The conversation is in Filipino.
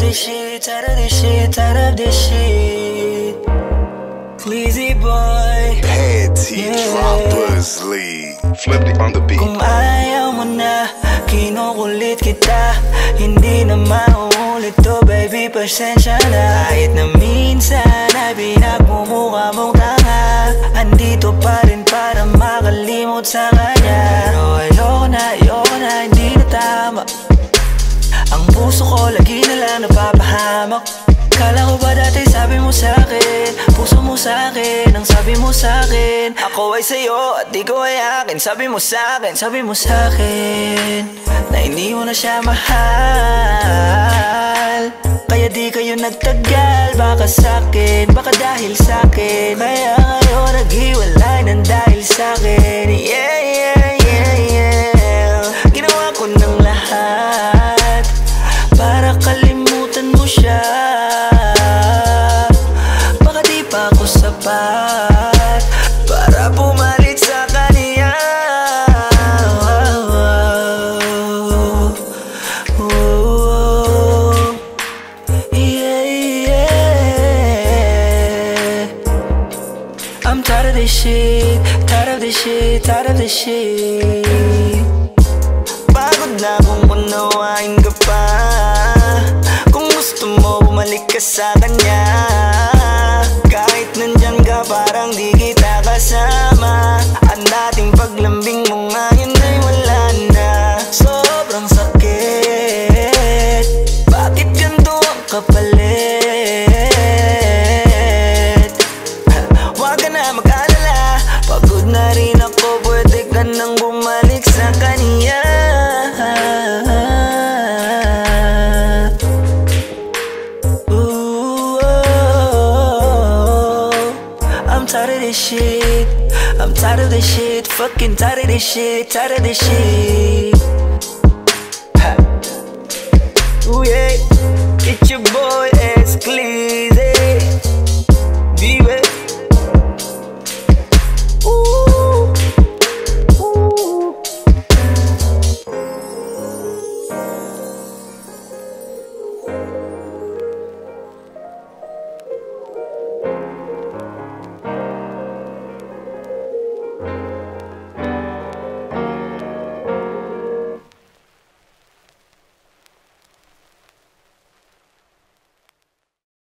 this shit, tired of this shit, tired of this shit. Sleazy boy, Panty Droppers League. Flip it on the beat. kung ayaw mo na, kinukulit kita. Hindi na mauulit to, baby, pasensya na. Kahit na minsan ay pinagmumukha mong tanga, andito pa rin para makalimot sa kanya. Pero ayoko na, hindi na tama. Ang puso ko lagi na lang napapahamak. Kala ko ba dati sabi mo sa'kin, puso mo sa'kin, ang sabi mo sa'kin, ako ay sa'yo at di ko ay akin. Sabi mo sa'kin na hindi mo na siya mahal. Kaya di kayo nagtagal, baka sa'kin, baka dahil sa'kin. Kaya ngayon naghiwalay ng dahil sa'kin. Ginawa ko ng lahat para kalimutan mo siya. Baka di pa ako sapat para pumalit sa kanya. I'm tired of this shit, tired of this shit, tired of this shit. Pagod na kung unawain ka pa. Kung gusto mo bumalik ka sa kanya, kahit nandyan ka parang di kita kasama. Ang dating paglambing mo ngayon ay wala na. Sobrang sakit, bakit ganito ang kapalit? Huwag ka na mag-alala, pagod na rin ako, pwede ka nang bumalik sa kanya. I'm tired of this shit, I'm tired of this shit, fucking tired of this shit, tired of this shit.